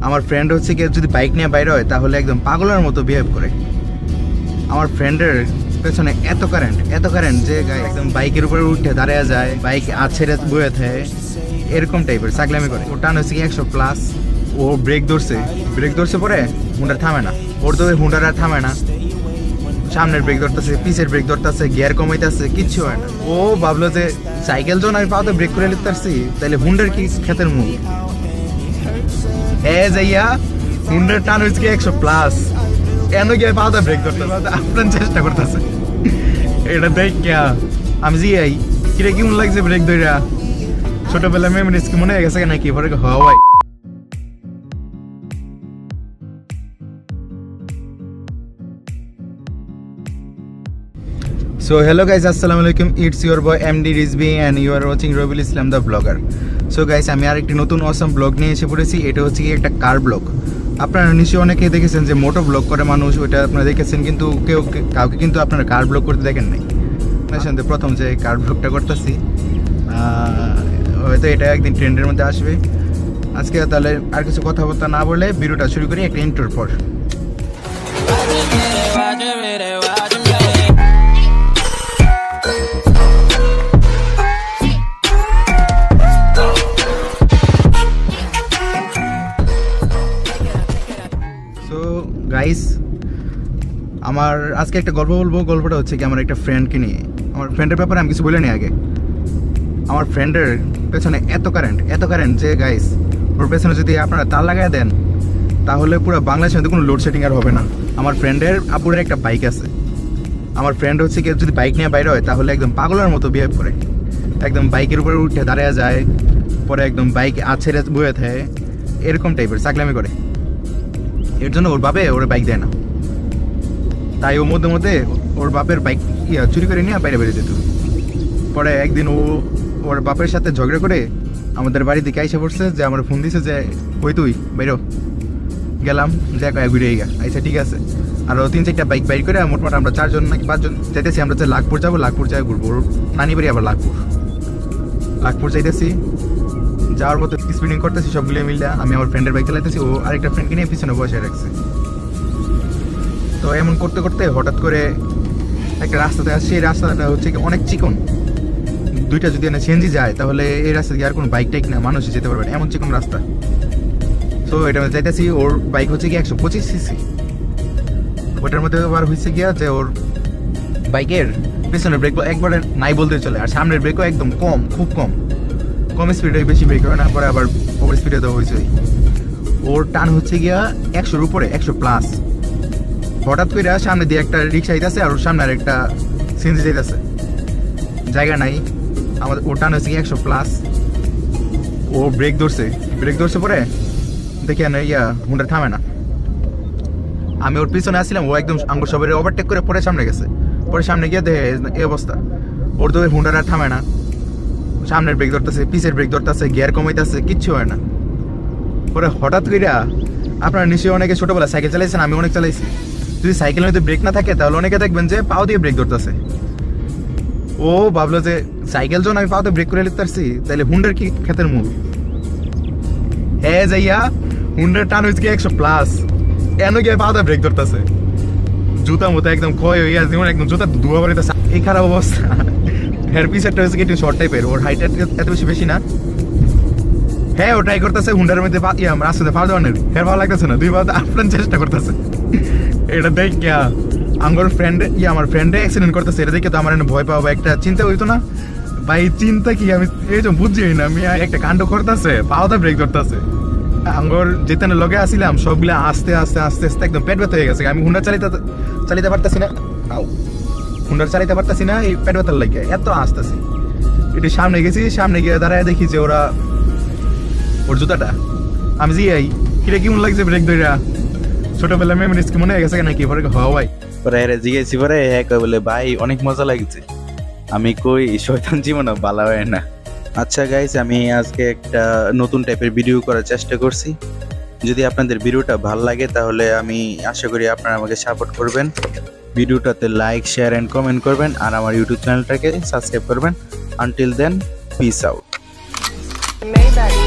আমার ফ্রেন্ড হচ্ছে কি যদি বাইক নিয়ে বাইরে হয় তাহলে একদম পাগলের মতো বিহেভ করে। আমার ফ্রেন্ডের পেছনে এত কারেন্ট যে একদম বাইকের উপরে উঠে দাঁড়িয়ে যায়, বাইক ছেড়ে বয়ে থাকে, এরকম টাইপের চাকলামি করে। ওর টান হচ্ছে কি 100+। ও ব্রেক ধরছে পরে হুন্ডার থামে না, ওর তো হুন্ডার আর থামে না। সামনের ব্রেক ধরতেছে, পিছের ব্রেক ধরতেছে, গিয়ার কমাইতেছে, কিচ্ছু হয় না। ও ভাবলো যে সাইকেল যখন আমি পাওয়াতে ব্রেক করে লিখতে পারছি তাহলে হুন্ডার কি ক্ষেতের মুখ। যাইয়া হুন্ডার টান হচ্ছে কি 100+। এন গিয়ে পাওয়াতে ব্রেক ধরতে আপনার চেষ্টা করতেছে। এটা দেখ আমি জিয়াই কিরে কেমন লাগছে ব্রেক ধরা। ছোটবেলা মেমোরিজ কি মনে হয়ে গেছে নাকি পরে হওয়াই। So hello guys, assalamu alaikum, it's your boy Md Rizvee and you are watching Robioul Islam the vlogger. So guys, আমি আরেকটি নতুন অসম ব্লগ নিয়ে এসে পড়েছি। এটা হচ্ছে কি একটা কার ব্লগ। আপনারা নিশ্চয়ই অনেকেই দেখেছেন যে মোটো ব্লগ করে মানুষ, ওইটা আপনারা দেখেছেন, কিন্তু কাউকে কিন্তু আপনারা কার ব্লগ করতে দেখেন নাই। আপনার প্রথম যে কার ব্লগটা করতেছি, হয়তো এটা একদিন ট্রেন্ডের মধ্যে আসবে। আজকে তাহলে আর কিছু কথাবার্তা না বলে ভিডিওটা শুরু করি একটা ইন্ট্রোর পর। গাইস, আমার আজকে একটা গল্প বলবো। গল্পটা হচ্ছে কি আমার একটা ফ্রেন্ডকে নিয়ে। আমার ফ্রেন্ডের ব্যাপারে আমি কিছু বলে নিই আগে। আমার ফ্রেন্ডের পেছনে এত কারেন্ট যে গাইস, ওর পেছনে যদি আপনারা তার লাগাই দেন তাহলে পুরো বাংলাদেশের মধ্যে কোনো লোডশেডিং আর হবে না। আমার ফ্রেন্ডের আপুরের একটা বাইক আছে। আমার ফ্রেন্ড হচ্ছে কি যদি বাইক নিয়ে বাইরে হয় তাহলে একদম পাগলের মতো বিহেভ করে। একদম বাইকের উপরে উঠে দাঁড়িয়ে যায়, পরে একদম বাইক ছেড়ে বয়ে থাকে, এরকম টাইপের চাকলামি করে। এর জন্য ওর বাপে ওর বাইক দেয় না, তাই ও মধ্যে ওর বাপের বাইক চুরি করে নিয়ে বাইরে বেরিয়ে যেত। পরে একদিন ওর বাপের সাথে ঝগড়া করে আমাদের বাড়ি দিকে আইসা পড়ছে, যে আমার ফোন দিছে যে ওই তুই বাইরো। গেলাম, দেখ ঘুরে আচ্ছা ঠিক আছে। আর 3-4টা বাইক বাইর করে মোটামুটি আমরা 4জন নাকি 5জন যাইতেছি। আমরা যে লাখপুর যাবো, লাখপুর যাই ঘুরবো। ওর নানি বাড়ি আবার লাখপুর যাইতেছি। যাওয়ার মতো স্পিডিং করতেছি সবগুলো মিলে। আমি আমার ফ্রেন্ডের বাইক চালাইতেছি, ও আরেকটা ফ্রেন্ডকে নিয়ে পিছনে বসে রাখছে। তো এমন করতে করতে হঠাৎ করে একটা রাস্তাতে আসছে। এই রাস্তাটা হচ্ছে অনেক চিকন, দুইটা যদি সিএনজি যায় তাহলে এই রাস্তা দিয়ে আর কোনো বাইক টাইক না, মানুষই যেতে পারবে না, এমন চিকন রাস্তা। তো এটা যাইতেছি, ওর বাইক হচ্ছে কি 125cc। ওটার মধ্যে আবার হয়েছে গিয়া যে ওর বাইকের পিছনের ব্রেক একবারে নাই বলতে চলে, আর সামনের ব্রেকও একদম খুব কম স্পিডে, বেশি ব্রেক হয় না। পরে আবার ওভার স্পিডে দেওয়া হয়েছে। ওর টান হচ্ছে গিয়া 100-র উপরে, 100+। হঠাৎ করে সামনে দিয়ে একটা রিক্সা আইতেছে আর ওর সামনে আর একটা সিএনজি যাইতেছে, জায়গা নাই। ওর টান হচ্ছে গিয়া 100+। ও ব্রেক ধরছে পরে দেখি হুন্ডার থামে না। আমি ওর পিছনে আসছিলাম, ও একদম আঙ্গুর সবাই ওভারটেক করে পরে সামনে গেছে। পরে সামনে গিয়ে দেখে এই অবস্থা, ওর তো হুন্ডার আর থামে না। সামনের ব্রেক ধরতেছে, পিছের ব্রেক ধরতেছে, গিয়ার কমাইতেছে, কিচ্ছু হয় না। পরে হঠাৎ করে আপনারা নিশ্চয়ই অনেকে ছোটবেলা সাইকেল চালাইছেন, আমি অনেক চালাইছি। যদি সাইকেলের মধ্যে ব্রেক না থাকে তাহলে অনেকে দেখবেন যে পাও দিয়ে ব্রেক ধরতেছে। ও ভাবলো যে সাইকেল যখন আমি পাওতে ব্রেক করে লিখতে পারছি তাহলে হুন্ডার কি ক্ষেতের মুখ। যাইয়া হুন্ডার টান হচ্ছে কি 100+। এন গিয়ে পাওতে ব্রেক ধরতেছে, জুতা মতো একদম ক্ষয় হয়ে গেছে, একদম জুতা ধোয়া বেরোতেছে, এই খারাপ অবস্থা। হেয়ার পিসেরটা হচ্ছে কি একটু শর্ট টাইপের, ওর হাইট এত বেশি না। ও ট্রাই করতেছে হুন্ডার মধ্যে রাস্তাতে পা দেওয়ানের, ভালো লাগতেছে না, 2 পা আপনার চেষ্টা করতেছে। এটা দেখ আমার ফ্রেন্ডে অ্যাক্সিডেন্ট করতেছে। এটা দেখে তো আমার ভয় পাওয়া একটা চিন্তা হইতো না ভাই। চিন্তা কি আমি এই যে বুঝছি না, আমি একটা কাণ্ড করতেছে, পাওয়াতে ব্রেক ধরতেছে। আঙ্গর যেতে লগে আসছিলাম সবগুলা আস্তে একদম পেট ব্যথা হয়ে গেছে। আমি হুন্ডার চালিতে পারতেছি না, এই পেট ব্যথার লাগে এত আসতেছি। একটু সামনে গেছি, সামনে গিয়ে দাঁড়ায় দেখি যে ওর জুতাটা। আমি জিয়াই কিরে কেমন লাগছে ব্রেক ধরা। ছোটবেলা মেমোরিজ কি মনে হয়ে গেছে নাকি পরে হওয়াই। পরে জিজ্ঞেসি পরে বলে ভাই অনেক মজা লাগছে। আমি কই শয়তান জীবন ভালো হয় না। আচ্ছা গাইস, আমি আজকে একটা নতুন টাইপের ভিডিও করার চেষ্টা করছি। যদি আপনাদের ভিডিওটা ভালো লাগে তাহলে আমি আশা করি আপনারা আমাকে সাপোর্ট করবেন। ভিডিওটাতে লাইক, শেয়ার এন্ড কমেন্ট করবেন, আর আমার ইউটিউব চ্যানেলটাকে সাবস্ক্রাইব করবেন। Until then, peace out.